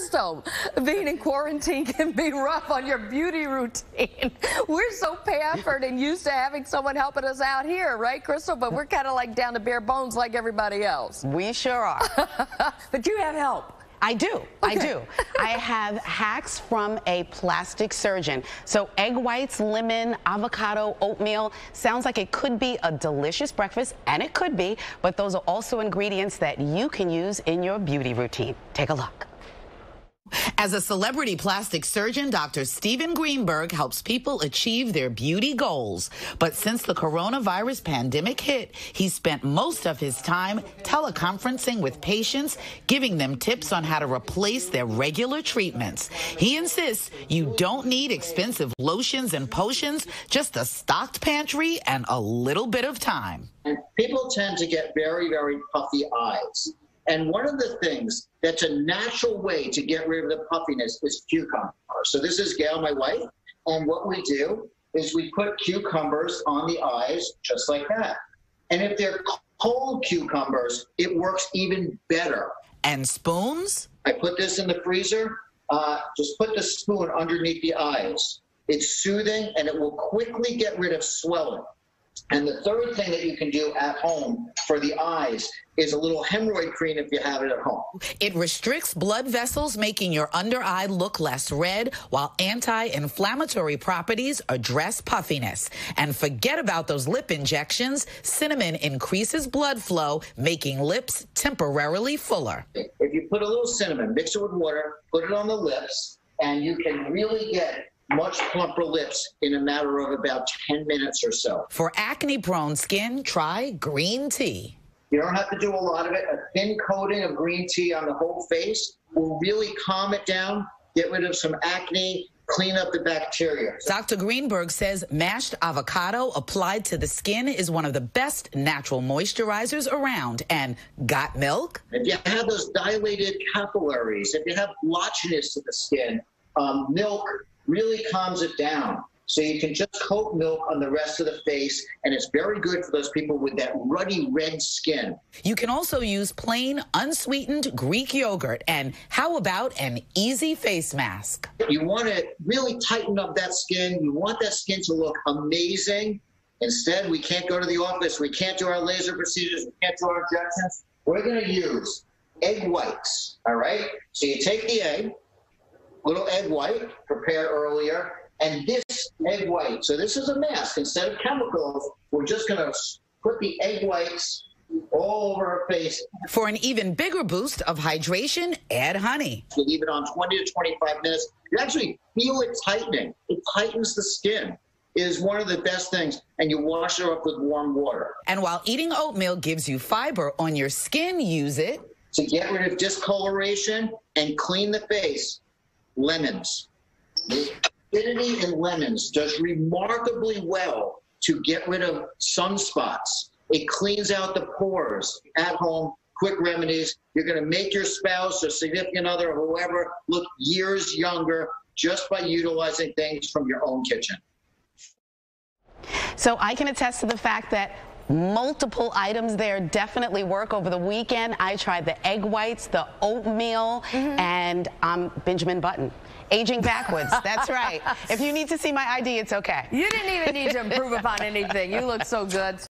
Crystal, being in quarantine can be rough on your beauty routine. We're so pampered and used to having someone helping us out here, right, Crystal? But we're kind of like down to bare bones like everybody else. We sure are. But you have help. I do. Okay. I do. I have hacks from a plastic surgeon. So egg whites, lemon, avocado, oatmeal. Sounds like it could be a delicious breakfast, and it could be, but those are also ingredients that you can use in your beauty routine. Take a look. As a celebrity plastic surgeon, Dr. Steven Greenberg helps people achieve their beauty goals. But since the coronavirus pandemic hit, he spent most of his time teleconferencing with patients, giving them tips on how to replace their regular treatments. He insists you don't need expensive lotions and potions, just a stocked pantry and a little bit of time. And people tend to get very, very puffy eyes. And one of the things that's a natural way to get rid of the puffiness is cucumber. So this is Gail, my wife, and what we do is we put cucumbers on the eyes just like that. And if they're cold cucumbers, it works even better. And spoons? I put this in the freezer. Just put the spoon underneath the eyes. It's soothing, and it will quickly get rid of swelling. And the third thing that you can do at home for the eyes is a little hemorrhoid cream if you have it at home. It restricts blood vessels, making your under eye look less red, while anti-inflammatory properties address puffiness. And forget about those lip injections. Cinnamon increases blood flow, making lips temporarily fuller. If you put a little cinnamon, mix it with water, put it on the lips, and you can really get much plumper lips in a matter of about 10 minutes or so. For acne-prone skin, try green tea. You don't have to do a lot of it. A thin coating of green tea on the whole face will really calm it down, get rid of some acne, clean up the bacteria. Dr. Greenberg says mashed avocado applied to the skin is one of the best natural moisturizers around. And got milk? If you have those dilated capillaries, if you have blotchiness to the skin, milk really calms it down. So you can just coat milk on the rest of the face, and it's very good for those people with that ruddy red skin. You can also use plain, unsweetened Greek yogurt. And how about an easy face mask? You want to really tighten up that skin. You want that skin to look amazing. Instead, we can't go to the office. We can't do our laser procedures. We can't do our injections. We're going to use egg whites, all right? So you take the egg, little egg white prepared earlier, and this egg white. So this is a mask. Instead of chemicals, we're just going to put the egg whites all over our face. For an even bigger boost of hydration, add honey. You leave it on 20 to 25 minutes. You actually feel it tightening. It tightens the skin. It is one of the best things, and you wash it off with warm water. And while eating oatmeal gives you fiber on your skin, use it to get rid of discoloration and clean the face. Lemons. The acidity in lemons does remarkably well to get rid of sunspots. It cleans out the pores. At home, quick remedies. You're going to make your spouse or significant other or whoever look years younger just by utilizing things from your own kitchen. So I can attest to the fact that multiple items there definitely work. Over the weekend, I tried the egg whites, the oatmeal, and Benjamin Button. Aging backwards. That's right. If you need to see my ID, it's okay. You didn't even need to improve upon anything. You look so good.